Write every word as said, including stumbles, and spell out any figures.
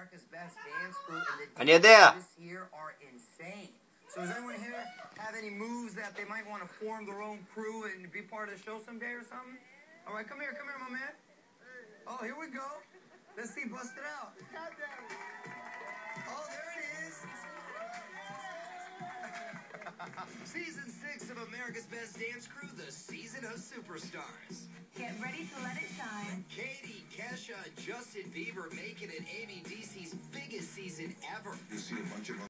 America's Best Dance Crew, and the And you're there. this year are insane. So does anyone here have any moves that they might want to form their own crew and be part of the show someday or something? All right, come here, come here, my man. Oh, here we go. Let's see, bust it out. Oh, there it is. Season six of America's Best Dance Crew, the season of superstars. Get ready to let it shine. Katie, Kesha, Justin Bieber making it A B D C's biggest season ever. You see a bunch of